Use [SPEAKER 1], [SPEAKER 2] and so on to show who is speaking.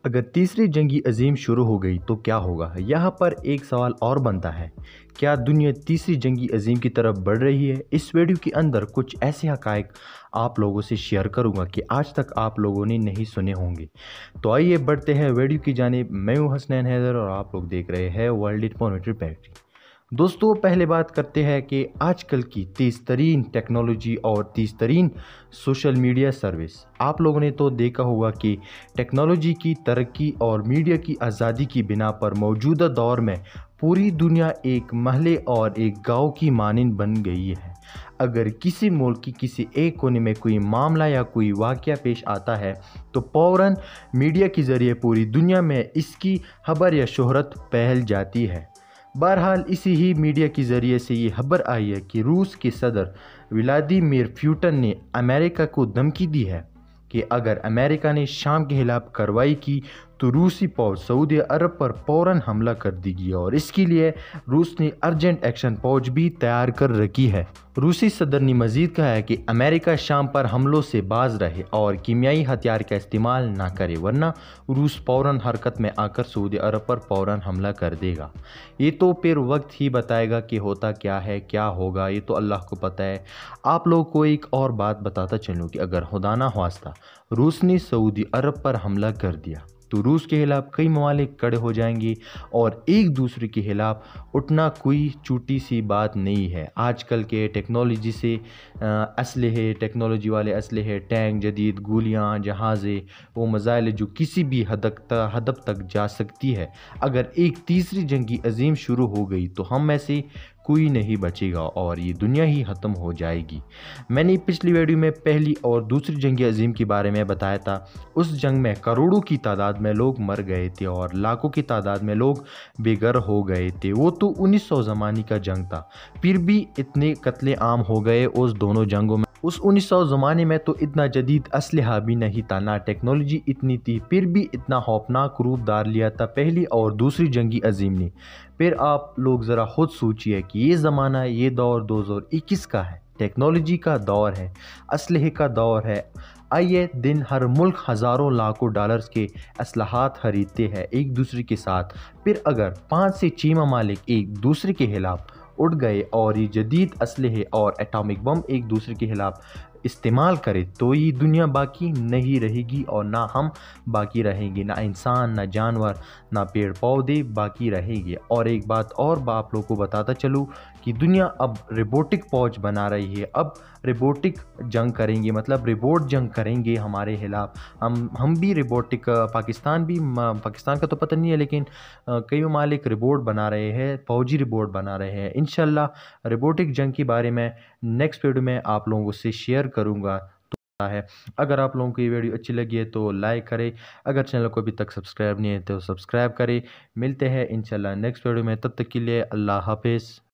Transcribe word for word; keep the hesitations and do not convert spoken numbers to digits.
[SPEAKER 1] अगर तीसरी जंगी अजीम शुरू हो गई तो क्या होगा? यहाँ पर एक सवाल और बनता है, क्या दुनिया तीसरी जंगी अजीम की तरफ बढ़ रही है? इस वीडियो के अंदर कुछ ऐसे हकायक आप लोगों से शेयर करूंगा कि आज तक आप लोगों ने नहीं सुने होंगे। तो आइए बढ़ते हैं वीडियो की जानिब। मैं हूं हसनैन हैदर और आप लोग देख रहे हैं वर्ल्ड इन्फॉर्मेटिव फैक्ट्री। दोस्तों, पहले बात करते हैं कि आजकल की तेज़ तरीन टेक्नोलॉजी और तेज़ तरीन सोशल मीडिया सर्विस। आप लोगों ने तो देखा होगा कि टेक्नोलॉजी की तरक्की और मीडिया की आज़ादी की बिना पर मौजूदा दौर में पूरी दुनिया एक महल और एक गांव की मानंद बन गई है। अगर किसी मुल्क की किसी एक कोने में कोई मामला या कोई वाक़या पेश आता है तो फ़ौरन मीडिया के ज़रिए पूरी दुनिया में इसकी खबर या शोहरत फैल जाती है। बहरहाल इसी ही मीडिया के ज़रिए से ये खबर आई है कि रूस के सदर व्लादिमीर पुतिन ने अमेरिका को धमकी दी है कि अगर अमेरिका ने शाम के खिलाफ कार्रवाई की तो रूसी फौज सऊदी अरब पर फ़ौरन हमला कर देगी और इसके लिए रूस ने अर्जेंट एक्शन फौज भी तैयार कर रखी है। रूसी सदर ने मजीद कहा है कि अमेरिका शाम पर हमलों से बाज रहे और कीमियाई हथियार का इस्तेमाल ना करे, वरना रूस फ़ौरन हरकत में आकर सऊदी अरब पर फ़ौरन हमला कर देगा। ये तो फिर वक्त ही बताएगा कि होता क्या है, क्या होगा, ये तो अल्लाह को पता है। आप लोगों को एक और बात बताता चलूँ कि अगर खुदा ना ख्वास्ता रूस ने सऊदी अरब पर हमला कर दिया तो रूस के खिलाफ कई ममालिक खड़े हो जाएंगे और एक दूसरे के खिलाफ उठना कोई छोटी सी बात नहीं है। आजकल के टेक्नोलॉजी से असलहे, टेक्नोलॉजी वाले असलहे, टैंक जदीद, गोलियां, जहाज़े, वो मज़ाइल जो किसी भी हद तक हदफ तक जा सकती है। अगर एक तीसरी जंगी अजीम शुरू हो गई तो हम में से कोई नहीं बचेगा और ये दुनिया ही ख़त्म हो जाएगी। मैंने पिछली वीडियो में पहली और दूसरी जंग अजीम के बारे में बताया था। उस जंग में करोड़ों की तादाद में लोग मर गए थे और लाखों की तादाद में लोग बेघर हो गए थे। वो तो उन्नीस सौ ज़माने का जंग था, फिर भी इतने कत्ले आम हो गए उस दोनों जंगों में। उस उन्नीस सौ ज़माने में तो इतना जदीद असलहा भी नहीं था, ना टेक्नोलॉजी इतनी थी, फिर भी इतना खौफनाक रूप धार लिया था पहली और दूसरी जंगी अजीम ने। फिर आप लोग ज़रा खुद सोचिए कि ये ज़माना, ये दौर दो हज़ार इक्कीस का है, टेक्नोलॉजी का दौर है, असलहे का दौर है। आइए दिन हर मुल्क हज़ारों लाखों डॉलर्स के असलहात खरीदते हैं एक दूसरे के साथ। फिर अगर पाँच से छः ममालिक एक दूसरे के खिलाफ उठ गए और ये जदीद असलहे और एटॉमिक बम एक दूसरे के खिलाफ इस्तेमाल करे तो ये दुनिया बाकी नहीं रहेगी और ना हम बाकी रहेंगे, ना इंसान, ना जानवर, ना पेड़ पौधे बाकी रहेंगे। और एक बात और आप लोगों को बताता चलूँ कि दुनिया अब रोबोटिक फौज बना रही है। अब रोबोटिक जंग करेंगे, मतलब रोबोट जंग करेंगे हमारे खिलाफ। हम हम भी रोबोटिक, पाकिस्तान भी, पाकिस्तान का तो पता नहीं है लेकिन कई ममालिक रोबोट बना रहे हैं, फौजी रोबोट बना रहे हैं। इंशाल्लाह रोबोटिक जंग के बारे में नेक्स्ट वीडियो में आप लोगों से शेयर करूंगा। तो है, अगर आप लोगों को ये वीडियो अच्छी लगी है तो लाइक करें, अगर चैनल को अभी तक सब्सक्राइब नहीं है तो सब्सक्राइब करें। मिलते हैं इंशाल्लाह नेक्स्ट वीडियो में, तब तक के लिए अल्लाह हाफिज़।